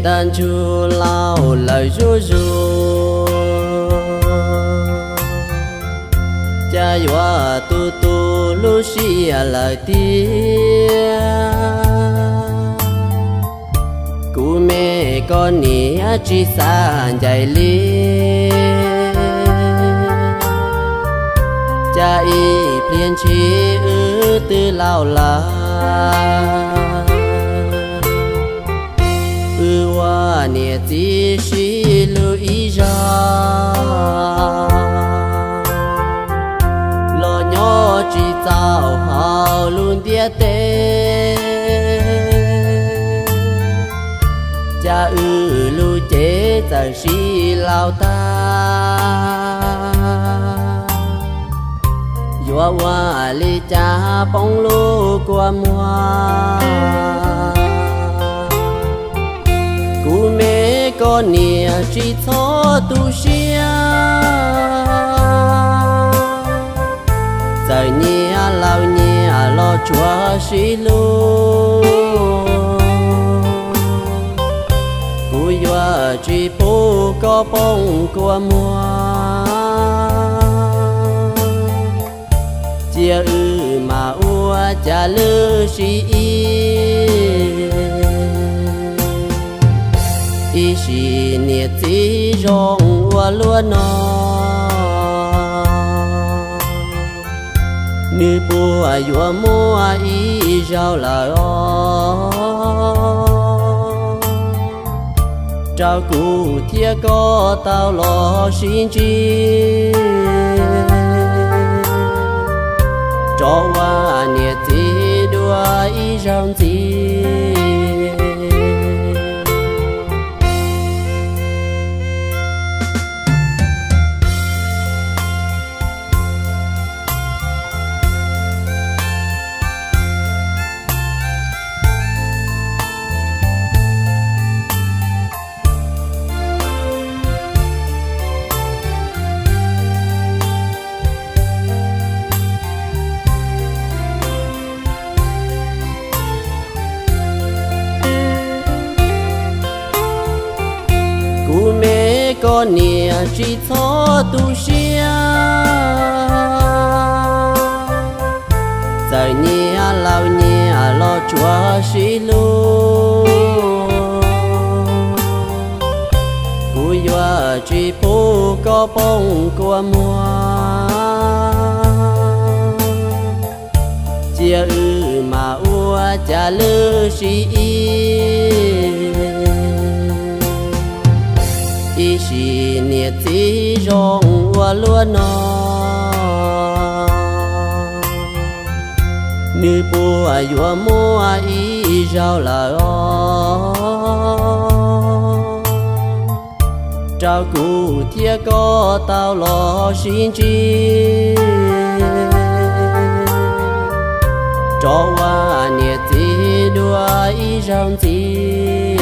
đàn chu lao lời ru ru cha yua tu tu lu xia lời tia cú mẹ con nia chỉ xa dài li cha y phiền chi ư tư lao la wa nia ti shi lu y ra lo nhỏ chỉ tao hào luôn địa tê cha ư lu chế giờ shi lao ta yua wa li cha bông lu qua mua cú mẹ con nia chỉ cho tu xia giờ nia lao nia lo chúa xí lu cú yua chỉ pu có bông qua mua chia ư mà ua cha lư xí y xì nhiệt tí rong ua luôn nó nữ bùa yua mua y rau là o trao cụ thia có tao lo xin chi cho qua nhiệt tí đua y rong tí con nia chỉ cho tu xia giờ nia lao nia lo chúa xí lu cú yua chỉ pu có bông qua mua chia ư mà ua cha lư xí y xì nhiệt tí rong ua luôn nó nữ bùa yua mua y rau là o trao cụ thia có tao lo xin chi cho qua nhiệt tí đua y rong tí